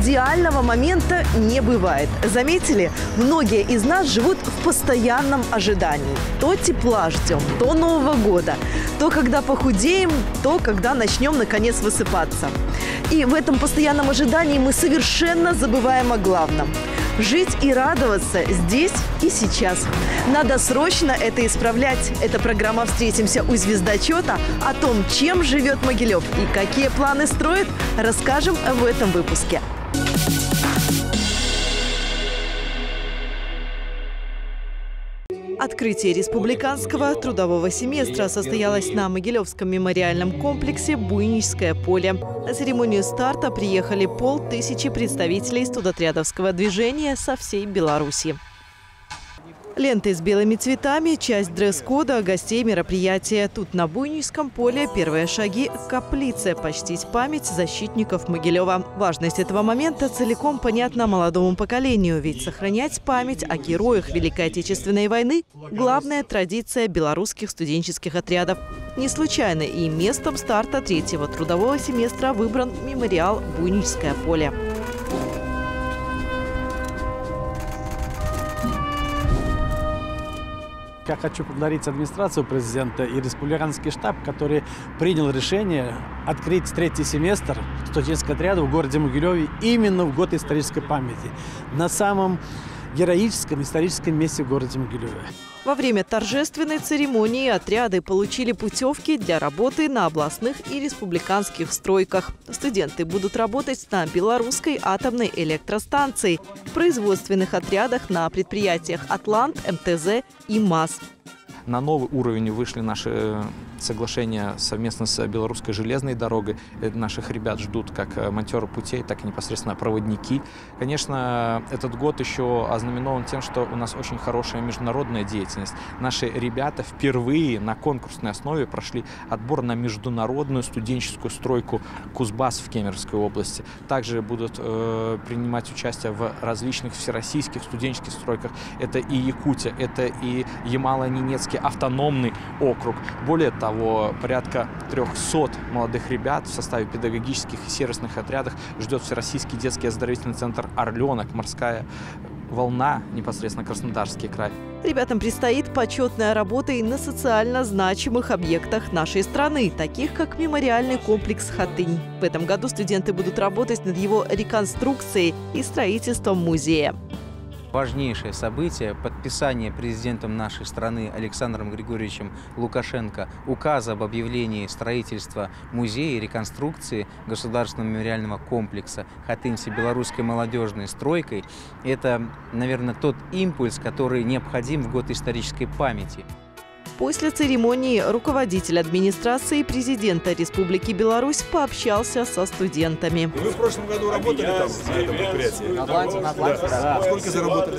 идеального момента не бывает. Заметили? Многие из нас живут в постоянном ожидании. То тепла ждем, то Нового года, то когда похудеем, то когда начнем наконец высыпаться. И в этом постоянном ожидании мы совершенно забываем о главном. Жить и радоваться здесь и сейчас. Надо срочно это исправлять. Это программа «Встретимся у звездочета». О том, чем живет Могилев и какие планы строит, расскажем в этом выпуске. Открытие республиканского трудового семестра состоялось на Могилевском мемориальном комплексе «Буйническое поле». На церемонию старта приехали 500 представителей студотрядовского движения со всей Беларуси. Ленты с белыми цветами – часть дресс-кода гостей мероприятия. Тут на Буйническом поле первые шаги к каплице – почтить память защитников Могилева. Важность этого момента целиком понятна молодому поколению, ведь сохранять память о героях Великой Отечественной войны – главная традиция белорусских студенческих отрядов. Не случайно и местом старта третьего трудового семестра выбран мемориал «Буйническое поле». Я хочу поблагодарить администрацию президента и республиканский штаб, который принял решение открыть третий семестр студенческого отряда в городе Могилеве именно в год исторической памяти, на самом героическом историческом месте в городе Могилеве. Во время торжественной церемонии отряды получили путевки для работы на областных и республиканских стройках. Студенты будут работать на Белорусской атомной электростанции, в производственных отрядах на предприятиях «Атлант», МТЗ и МАЗ. На новый уровень вышли наши соглашения совместно с Белорусской железной дорогой. Наших ребят ждут как монтеры путей, так и непосредственно проводники. Конечно, этот год еще ознаменован тем, что у нас очень хорошая международная деятельность. Наши ребята впервые на конкурсной основе прошли отбор на международную студенческую стройку Кузбасс в Кемеровской области. Также будут принимать участие в различных всероссийских студенческих стройках. Это и Якутия, это и Ямало-Ненецкий автономный округ. Более того, порядка 300 молодых ребят в составе педагогических и сервисных отрядов ждет Всероссийский детский оздоровительный центр «Орленок», «Морская волна», непосредственно Краснодарский край. Ребятам предстоит почетная работа и на социально значимых объектах нашей страны, таких как мемориальный комплекс «Хатынь». В этом году студенты будут работать над его реконструкцией и строительством музея. Важнейшее событие – подписание президентом нашей страны Александром Григорьевичем Лукашенко указа об объявлении строительства музея и реконструкции государственного мемориального комплекса «Хатынь всебелорусской молодежной стройкой». Это, наверное, тот импульс, который необходим в год исторической памяти. После церемонии руководитель администрации президента Республики Беларусь пообщался со студентами. Вы в прошлом году работали там, на этом предприятии? На Атланте, да. Сколько заработали?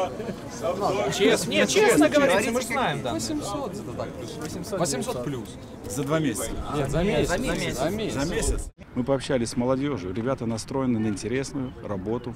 Честно говоря, мы знаем, да. 800 плюс. За 2 месяца? Нет, за месяц. За месяц? Мы пообщались с молодежью. Ребята настроены на интересную работу.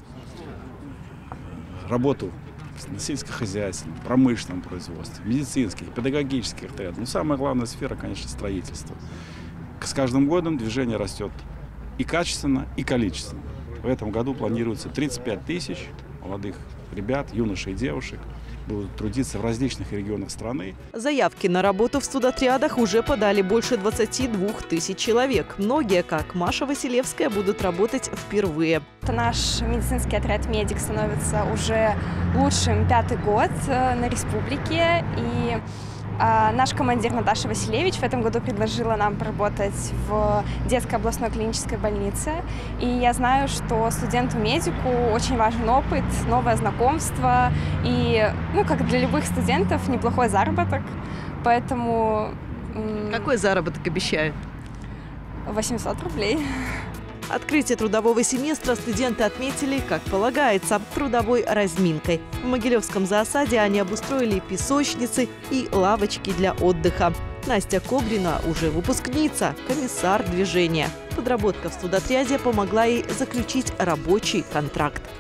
На сельскохозяйственном, промышленном производстве, медицинских, педагогических отрядах. Но самая главная сфера, конечно, строительство. С каждым годом движение растет и качественно, и количественно. В этом году планируется 35 тысяч молодых ребят, юношей и девушек будут трудиться в различных регионах страны. Заявки на работу в студотрядах уже подали больше 22 тысяч человек. Многие, как Маша Василевская, будут работать впервые. Наш медицинский отряд «Медик» становится уже лучшим 5-й год на республике. И наш командир Наташа Василевич в этом году предложила нам поработать в детской областной клинической больнице. И я знаю, что студенту-медику очень важен опыт, новое знакомство и, как для любых студентов, неплохой заработок. Поэтому... Какой заработок обещают? 800 рублей. Открытие трудового семестра студенты отметили, как полагается, трудовой разминкой. В Могилевском зоосаде они обустроили песочницы и лавочки для отдыха. Настя Кобрина уже выпускница, комиссар движения. Подработка в студотряде помогла ей заключить рабочий контракт.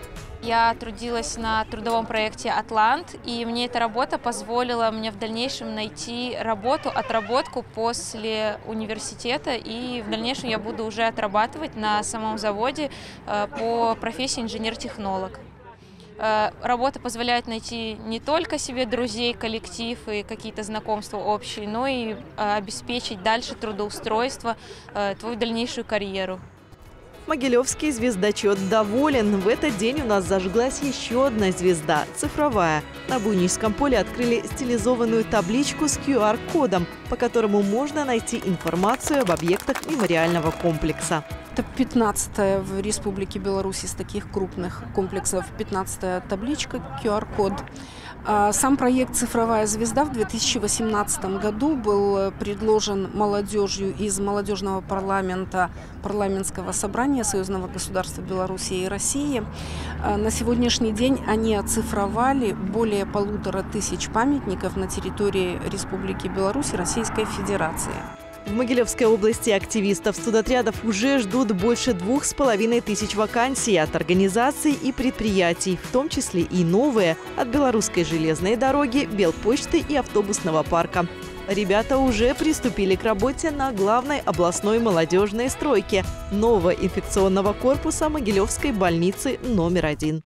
Я трудилась на трудовом проекте «Атлант», и мне эта работа позволила мне в дальнейшем найти работу, отработку после университета, и в дальнейшем я буду уже отрабатывать на самом заводе по профессии инженер-технолог. Работа позволяет найти не только себе друзей, коллектив и какие-то знакомства общие, но и обеспечить дальше трудоустройство, твою дальнейшую карьеру. Могилевский звездочет доволен. В этот день у нас зажглась еще одна звезда – цифровая. На Буйничском поле открыли стилизованную табличку с QR-кодом, по которому можно найти информацию об объектах мемориального комплекса. Это 15-я в Республике Беларусь из таких крупных комплексов. 15-я табличка, QR-код. Сам проект «Цифровая звезда» в 2018 году был предложен молодежью из молодежного парламента, парламентского собрания Союзного государства Беларуси и России. На сегодняшний день они оцифровали более 1500 памятников на территории Республики Беларусь и Российской Федерации. В Могилевской области активистов студотрядов уже ждут больше 2500 вакансий от организаций и предприятий, в том числе и новые от Белорусской железной дороги, Белпочты и автобусного парка. Ребята уже приступили к работе на главной областной молодежной стройке нового инфекционного корпуса Могилевской больницы номер 1.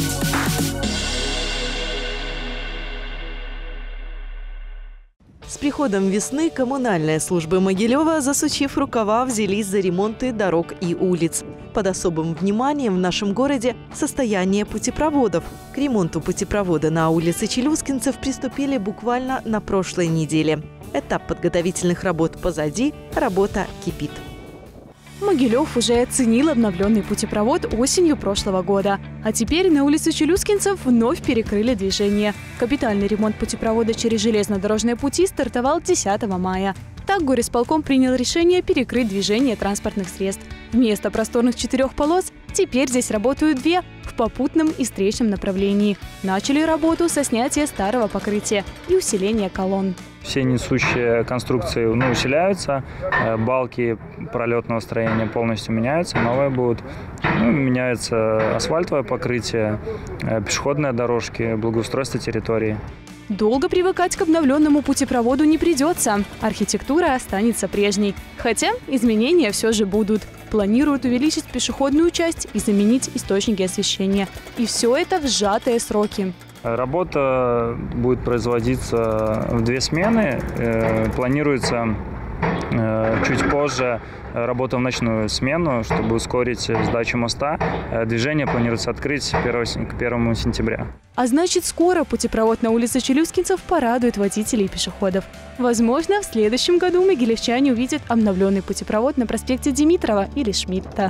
С приходом весны коммунальные службы Могилева, засучив рукава, взялись за ремонты дорог и улиц. Под особым вниманием в нашем городе состояние путепроводов. К ремонту путепровода на улице Челюскинцев приступили буквально на прошлой неделе. Этап подготовительных работ позади, работа кипит. Могилев уже оценил обновленный путепровод осенью прошлого года. А теперь на улице Челюскинцев вновь перекрыли движение. Капитальный ремонт путепровода через железнодорожные пути стартовал 10 мая. Так горисполком принял решение перекрыть движение транспортных средств. Вместо просторных 4 полос теперь здесь работают 2 в попутном и встречном направлении. Начали работу со снятия старого покрытия и усиления колонн. Все несущие конструкции усиляются, балки пролетного строения полностью меняются, новые будут. Меняется асфальтовое покрытие, пешеходные дорожки, благоустройство территории. Долго привыкать к обновленному путепроводу не придется. Архитектура останется прежней. Хотя изменения все же будут. Планируют увеличить пешеходную часть и заменить источники освещения. И все это в сжатые сроки. Работа будет производиться в 2 смены. Планируется чуть позже работа в ночную смену, чтобы ускорить сдачу моста. Движение планируется открыть к 1 сентября. А значит, скоро путепровод на улице Челюскинцев порадует водителей и пешеходов. Возможно, в следующем году могилевчане увидят обновленный путепровод на проспекте Димитрова или Шмидта.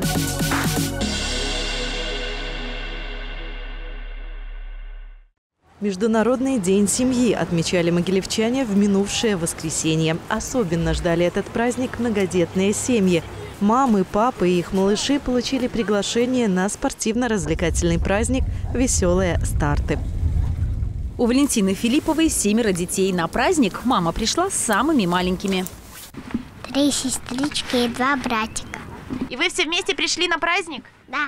Международный день семьи отмечали могилевчане в минувшее воскресенье. Особенно ждали этот праздник многодетные семьи. Мамы, папы и их малыши получили приглашение на спортивно-развлекательный праздник «Веселые старты». У Валентины Филипповой 7 детей. На праздник мама пришла с самыми маленькими. 3 сестрички и 2 братика. И вы все вместе пришли на праздник? Да.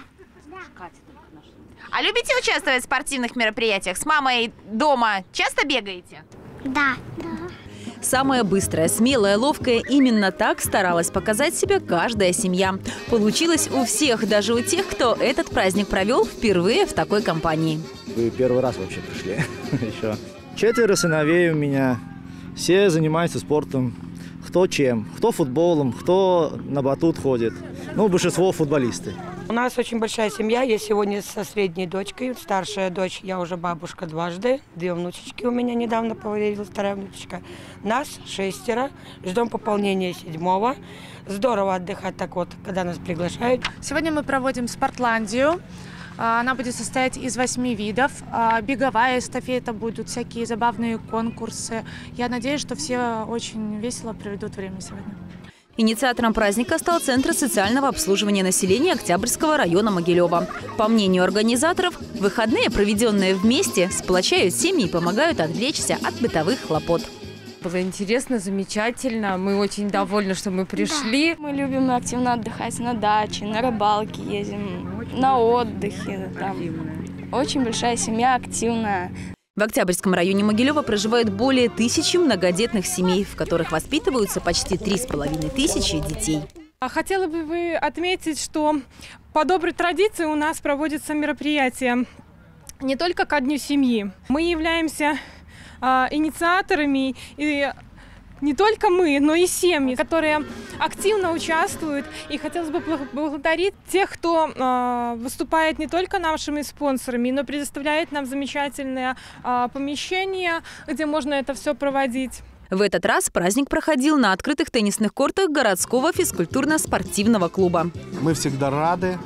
А любите участвовать в спортивных мероприятиях? С мамой дома часто бегаете? Да. Самая быстрая, смелая, ловкая – именно так старалась показать себя каждая семья. Получилось у всех, даже у тех, кто этот праздник провел впервые в такой компании. Вы первый раз вообще пришли еще. 4 сыновей у меня. Все занимаются спортом. Кто чем. Кто футболом, кто на батут ходит. Большинство футболисты. У нас очень большая семья. Я сегодня со средней дочкой. Старшая дочь, я уже бабушка дважды. 2 внучечки у меня недавно появилась, 2-я внучечка. Нас 6. Ждем пополнения 7-го. Здорово отдыхать так вот, когда нас приглашают. Сегодня мы проводим Спортландию. Она будет состоять из 8 видов. Беговая эстафета, будут всякие забавные конкурсы. Я надеюсь, что все очень весело проведут время сегодня. Инициатором праздника стал Центр социального обслуживания населения Октябрьского района Могилева. По мнению организаторов, выходные, проведенные вместе, сплочают семьи и помогают отвлечься от бытовых хлопот. Было интересно, замечательно. Мы очень довольны, что мы пришли. Да. Мы любим активно отдыхать на даче, на рыбалке ездим, на отдыхе. Там. Очень большая семья, активная. В Октябрьском районе Могилева проживают более 1000 многодетных семей, в которых воспитываются почти 3500 детей. Хотела бы вы отметить, что по доброй традиции у нас проводятся мероприятия не только ко Дню семьи. Мы являемся инициаторами, и не только мы, но и семьи, которые активно участвуют. И хотелось бы поблагодарить тех, кто выступает не только нашими спонсорами, но предоставляет нам замечательные помещения, где можно это все проводить. В этот раз праздник проходил на открытых теннисных кортах городского физкультурно-спортивного клуба. Мы всегда рады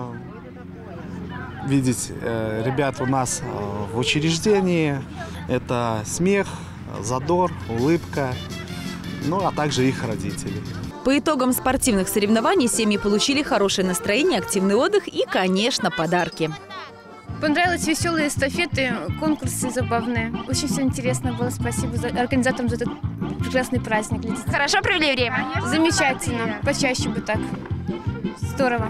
видеть ребят у нас в учреждении. Это смех, задор, улыбка, ну а также их родители. По итогам спортивных соревнований семьи получили хорошее настроение, активный отдых и, конечно, подарки. Понравились веселые эстафеты, конкурсы забавные. Очень все интересно было. Спасибо организаторам за этот прекрасный праздник. Хорошо провели время? Замечательно. Почаще бы так. Здорово.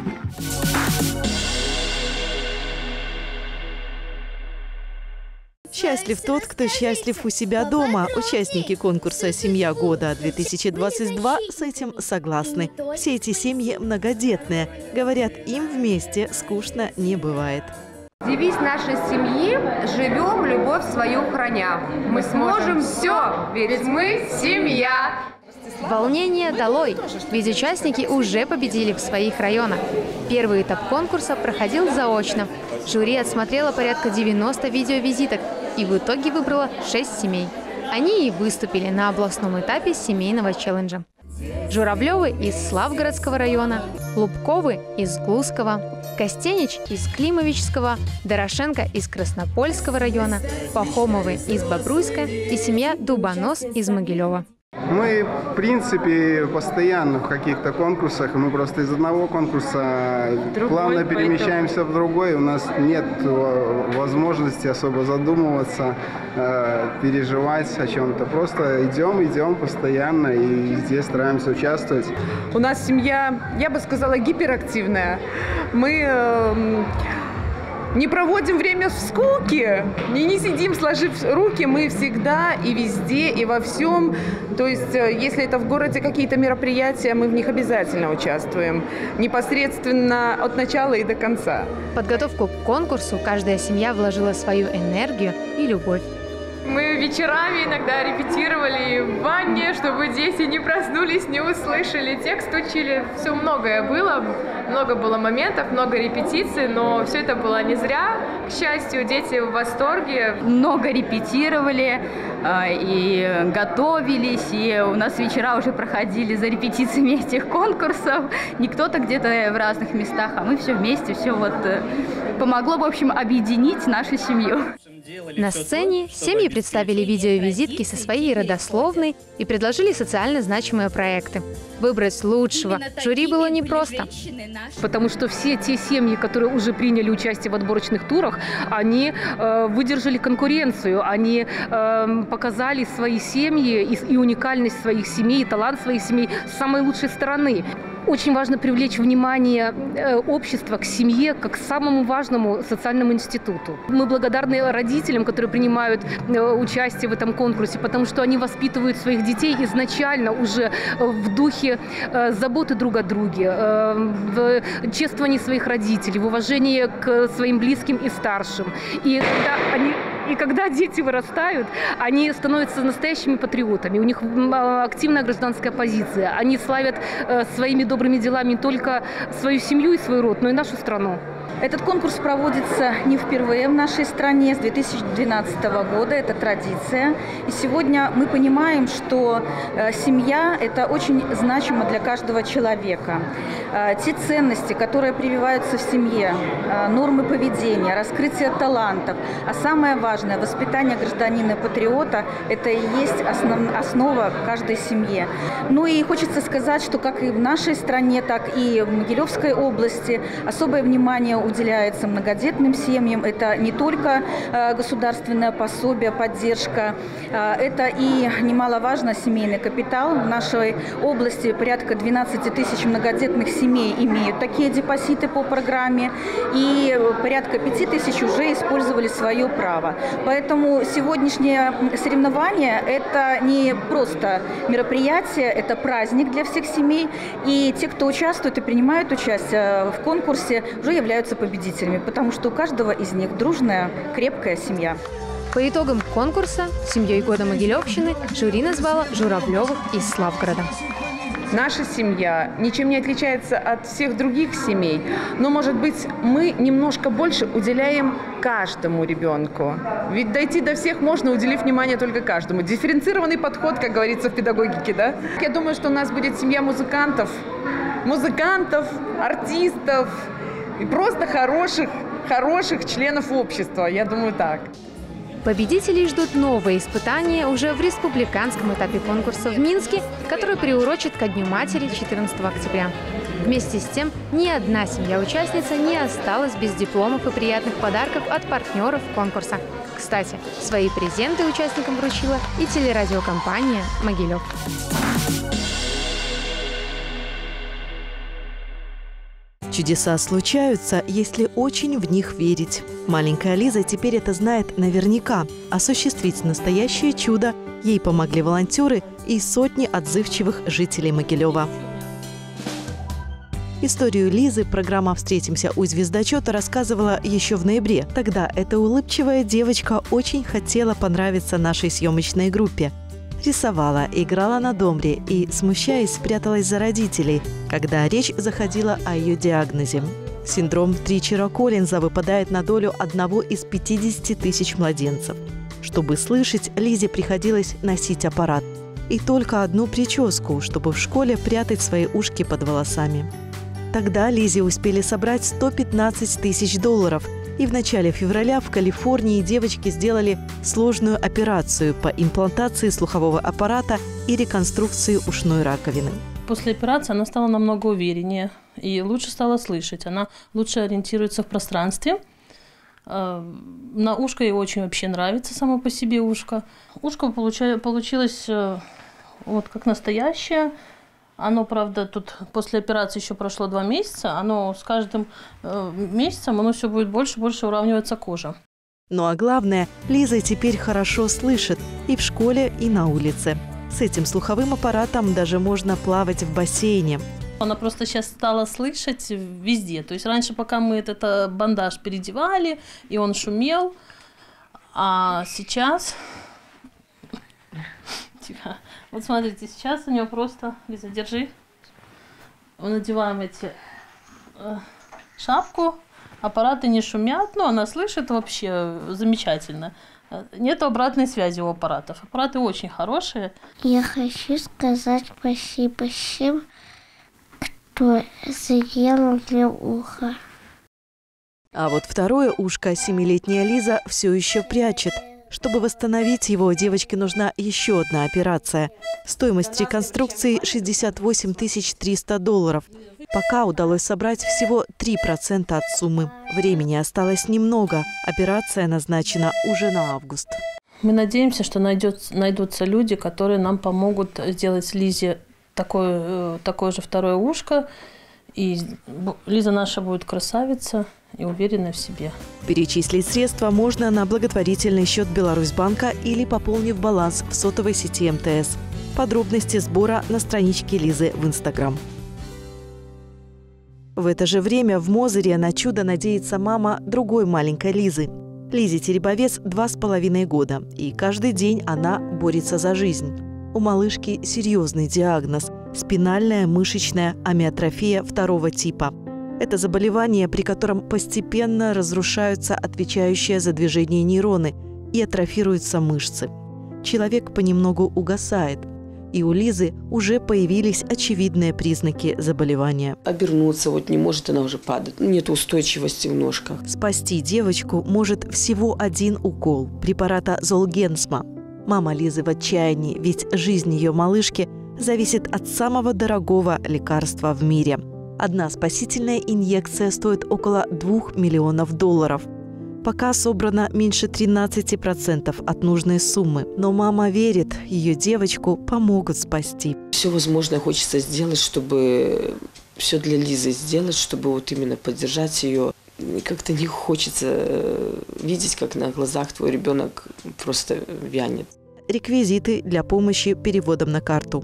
Счастлив тот, кто счастлив у себя дома. Участники конкурса «Семья года-2022» с этим согласны. Все эти семьи многодетные. Говорят, им вместе скучно не бывает. Девиз нашей семьи «Живем, любовь свою храня». Мы сможем все, ведь мы семья. Волнение долой, ведь участники уже победили в своих районах. Первый этап конкурса проходил заочно. Жюри отсмотрело порядка 90 видеовизиток и в итоге выбрало 6 семей. Они и выступили на областном этапе семейного челленджа. Журавлевы из Славгородского района, Лубковы из Глузского, Костенич из Климовичского, Дорошенко из Краснопольского района, Пахомовы из Бобруйска и семья Дубонос из Могилева. Мы, в принципе, постоянно в каких-то конкурсах. Мы просто из одного конкурса плавно перемещаемся в другой. У нас нет возможности особо задумываться, переживать о чем-то. Просто идем постоянно и везде стараемся участвовать. У нас семья, я бы сказала, гиперактивная. Мы не проводим время в скуке, не сидим сложив руки, мы всегда и везде, и во всем. То есть, если это в городе какие-то мероприятия, мы в них обязательно участвуем, непосредственно от начала и до конца. В подготовку к конкурсу каждая семья вложила свою энергию и любовь. Мы вечерами иногда репетировали в ванне, чтобы дети не проснулись, не услышали. Текст учили. Все многое было. Много было моментов, много репетиций, но все это было не зря. К счастью, дети в восторге. Много репетировали и готовились, и у нас вечера уже проходили за репетициями этих конкурсов. Не кто-то где-то в разных местах, а мы все вместе, все вот помогло, в общем, объединить нашу семью. На сцене семьи представили видеовизитки со своей родословной и предложили социально значимые проекты. Выбрать лучшего жюри было непросто. Потому что все те семьи, которые уже приняли участие в отборочных турах, они выдержали конкуренцию, они показали свои семьи и уникальность своих семей, и талант своих семей с самой лучшей стороны. Очень важно привлечь внимание общества к семье как к самому важному социальному институту. Мы благодарны родителям, которые принимают участие в этом конкурсе, потому что они воспитывают своих детей изначально уже в духе заботы друг о друге, в чествовании своих родителей, в уважении к своим близким и старшим. И когда дети вырастают, они становятся настоящими патриотами. У них активная гражданская позиция. Они славят своими добрыми делами не только свою семью и свой род, но и нашу страну. Этот конкурс проводится не впервые в нашей стране, с 2012 года, это традиция. И сегодня мы понимаем, что семья – это очень значимо для каждого человека. Те ценности, которые прививаются в семье, нормы поведения, раскрытие талантов, а самое важное – воспитание гражданина-патриота – это и есть основа каждой семьи. Ну и хочется сказать, что как и в нашей стране, так и в Могилевской области особое внимание уделяется многодетным семьям. Это не только государственное пособие, поддержка, это и немаловажно семейный капитал. В нашей области порядка 12 тысяч многодетных семей имеют такие депозиты по программе, и порядка 5 тысяч уже использовали свое право. Поэтому сегодняшнее соревнование – это не просто мероприятие, это праздник для всех семей, и те, кто участвует и принимают участие в конкурсе, уже являются победителями, потому что у каждого из них дружная, крепкая семья. По итогам конкурса семьей года Могилевщины жюри назвало Журавлевых из Славгорода. Наша семья ничем не отличается от всех других семей, но, может быть, мы немножко больше уделяем каждому ребенку. Ведь дойти до всех можно, уделив внимание только каждому. Дифференцированный подход, как говорится в педагогике, да? Я думаю, что у нас будет семья музыкантов, артистов и просто хороших членов общества. Я думаю, так. Победителей ждут новые испытания уже в республиканском этапе конкурса в Минске, который приурочит ко Дню матери 14 октября. Вместе с тем, ни одна семья-участница не осталась без дипломов и приятных подарков от партнеров конкурса. Кстати, свои презенты участникам вручила и телерадиокомпания «Могилев». Чудеса случаются, если очень в них верить. Маленькая Лиза теперь это знает наверняка. Осуществить настоящее чудо ей помогли волонтеры и сотни отзывчивых жителей Могилева. Историю Лизы программа «Встретимся у звездочета» рассказывала еще в ноябре. Тогда эта улыбчивая девочка очень хотела понравиться нашей съемочной группе. Рисовала, играла на домбре и, смущаясь, пряталась за родителей, когда речь заходила о ее диагнозе. Синдром Тричера-Коллинза выпадает на долю одного из 50 тысяч младенцев. Чтобы слышать, Лизе приходилось носить аппарат. И только одну прическу, чтобы в школе прятать свои ушки под волосами. Тогда Лизе успели собрать $115 тысяч. И в начале февраля в Калифорнии девочки сделали сложную операцию по имплантации слухового аппарата и реконструкции ушной раковины. После операции она стала намного увереннее и лучше стала слышать. Она лучше ориентируется в пространстве. На ушко ей очень вообще нравится само по себе ушко. Ушко получилось вот как настоящее. Оно, правда, тут после операции еще прошло 2 месяца. Оно с каждым месяцем оно все будет больше и больше уравниваться кожа. Ну а главное, Лиза теперь хорошо слышит и в школе, и на улице. С этим слуховым аппаратом даже можно плавать в бассейне. Она просто сейчас стала слышать везде. То есть раньше, пока мы этот бандаж переодевали, и он шумел, а сейчас... Вот смотрите, сейчас у нее просто, Лиза, держи, мы надеваем шапку, аппараты не шумят, но она слышит вообще замечательно. Нет обратной связи у аппаратов. Аппараты очень хорошие. Я хочу сказать спасибо всем, кто сделал мне ухо. А вот второе ушко 7-летняя Лиза все еще прячет. Чтобы восстановить его, девочке нужна еще одна операция. Стоимость реконструкции $68 300. Пока удалось собрать всего 3% от суммы. Времени осталось немного. Операция назначена уже на август. Мы надеемся, что найдутся люди, которые нам помогут сделать Лизе такое же второе ушко. И Лиза наша будет красавица и уверена в себе. Перечислить средства можно на благотворительный счет Беларусьбанка или пополнив баланс в сотовой сети МТС. Подробности сбора на страничке Лизы в Инстаграм. В это же время в Мозыре на чудо надеется мама другой маленькой Лизы. Лизе Теребовец 2,5 года, и каждый день она борется за жизнь. У малышки серьезный диагноз – спинальная мышечная амиотрофия 2 типа. Это заболевание, при котором постепенно разрушаются отвечающие за движение нейроны и атрофируются мышцы. Человек понемногу угасает. И у Лизы уже появились очевидные признаки заболевания. Обернуться вот не может, она уже падает. Нет устойчивости в ножках. Спасти девочку может всего один укол препарата Золгенсма. Мама Лизы в отчаянии, ведь жизнь ее малышки зависит от самого дорогого лекарства в мире. Одна спасительная инъекция стоит около $2 миллионов. Пока собрано меньше 13% от нужной суммы. Но мама верит, ее девочку помогут спасти. Все возможное хочется сделать, чтобы все для Лизы сделать, чтобы вот именно поддержать ее. Как-то не хочется видеть, как на глазах твой ребенок просто вянет. Реквизиты для помощи переводом на карту.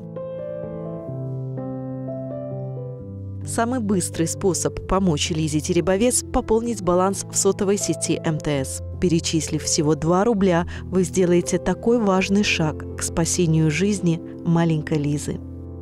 Самый быстрый способ помочь Лизе Теребовец – пополнить баланс в сотовой сети МТС. Перечислив всего 2 рубля, вы сделаете такой важный шаг к спасению жизни маленькой Лизы.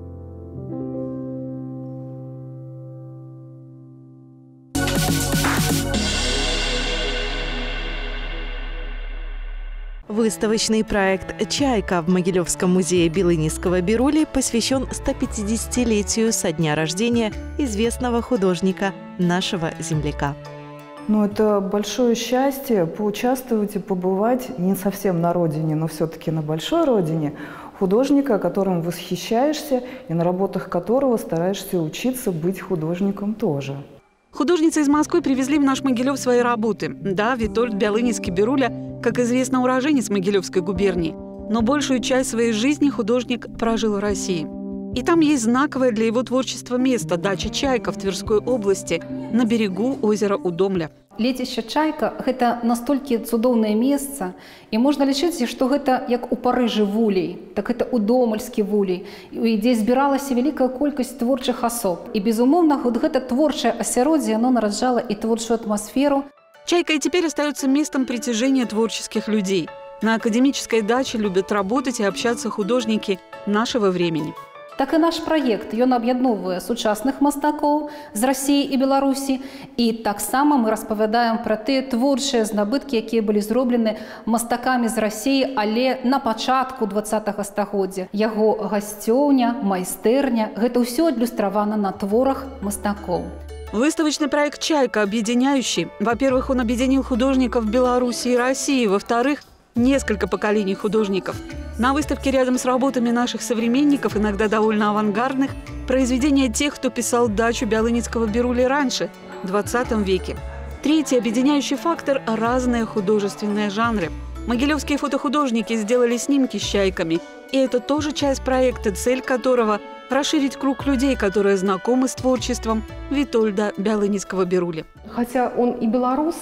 Выставочный проект «Чайка» в Могилевском музее Белынийского Бирули посвящен 150-летию со дня рождения известного художника, нашего земляка. Ну, это большое счастье поучаствовать и побывать не совсем на родине, но все-таки на большой родине художника, которым восхищаешься и на работах которого стараешься учиться быть художником тоже. Художницы из Москвы привезли в наш Могилев свои работы. Да, Витольд Белынийский Бируля, как известно, уроженец Могилевской губернии, но большую часть своей жизни художник прожил в России. И там есть знаковое для его творчества место – дача «Чайка» в Тверской области на берегу озера Удомля. Лецішча «Чайка» – гэта настолькі цудоўнае месца, і можна лічыць, што гэта як у Парыжы вулей, так это удомальскі вулей, дзе збіралася вялікая колькасць творчых асоб. І, безумоўна, вот гэта творчае асяроддзе, оно нараджала і творчую атмасферу. «Чайка» и теперь остается местом притяжения творческих людей. На академической даче любят работать и общаться художники нашего времени. Так і наш праект, ён аб'ядноўвае сучасных мастакоў з Расіі і Беларусі. І таксама мы распавядаем пра тыя творчыя знабыткі, якія былі зроблены мастакамі з Расіі, але на пачатку 20-го стагоддзя. Яго гасцёўня, майстэрня – гэта ўсё адлюстравана на творах мастакоў. Выставочный проект «Чайка» объединяющий. Во-первых, он объединил художников Беларуси и России. Во-вторых, несколько поколений художников. На выставке рядом с работами наших современников, иногда довольно авангардных, произведения тех, кто писал дачу Белынийского Бирули раньше, в 20 веке. Третий объединяющий фактор – разные художественные жанры. Могилевские фотохудожники сделали снимки с чайками. И это тоже часть проекта, цель которого – расширить круг людей, которые знакомы с творчеством Витольда Белынийского Бирули. Хотя он и белорус,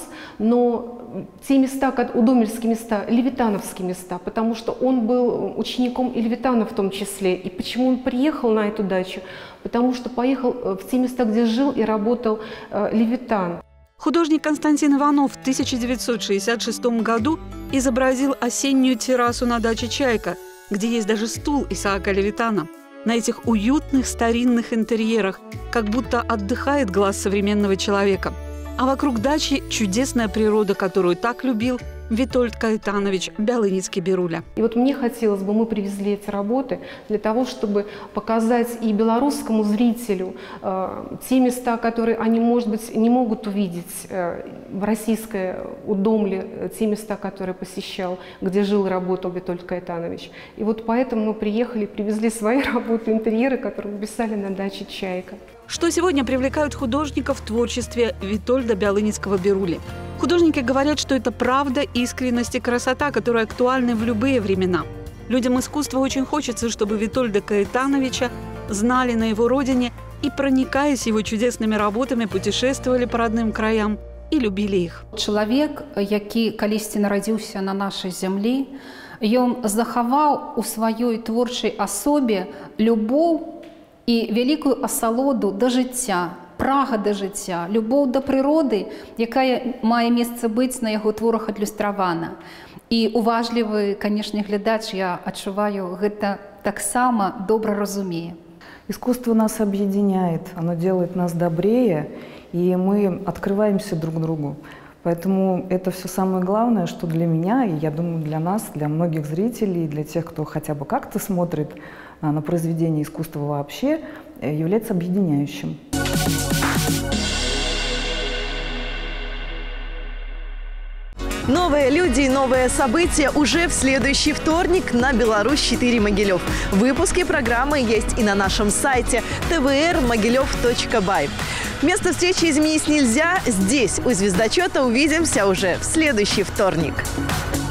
но те места, удомельские места, левитановские места, потому что он был учеником и Левитана в том числе. И почему он приехал на эту дачу? Потому что поехал в те места, где жил и работал Левитан. Художник Константин Иванов в 1966 году изобразил осеннюю террасу на даче «Чайка», где есть даже стул Исаака Левитана. На этих уютных старинных интерьерах как будто отдыхает глаз современного человека. А вокруг дачи чудесная природа, которую так любил Витольд Каэтанович Белынийский Бируля. И вот мне хотелось бы, мы привезли эти работы для того, чтобы показать и белорусскому зрителю те места, которые они, может быть, не могут увидеть в российской Удомле, те места, которые посещал, где жил и работал Витольд Каэтанович. И вот поэтому мы приехали, привезли свои работы, интерьеры, которые мы писали на даче «Чайка». Что сегодня привлекают художников в творчестве Витольда Белынийского Бирули? Художники говорят, что это правда, искренность и красота, которые актуальны в любые времена. Людям искусства очень хочется, чтобы Витольда Каэтановича знали на его родине и, проникаясь его чудесными работами, путешествовали по родным краям и любили их. Человек, який калісьці нарадзіўся на нашай зямлі, ён захаваў у сваёй творчай асобе любоў і вялікую асалоду да жыцця, прага да жыцця, любоў да прыроды, якая мае месца быць на яго творах адлюстравана. І уважлівы, канешне, глядач, я адчуваю, гэта таксама добра разумее. Искусство нас объединяет, оно делает нас добрее, и мы открываемся друг другу. Поэтому это все самое главное, что для меня, и я думаю, для нас, для многих зрителей, для тех, кто хотя бы как-то смотрит на произведение искусства вообще, является объединяющим. Новые люди и новые события уже в следующий вторник на Беларусь-4 Могилев. Выпуски программы есть и на нашем сайте tvrmogilев.by. Место встречи изменить нельзя. Здесь, у звездочета, увидимся уже в следующий вторник.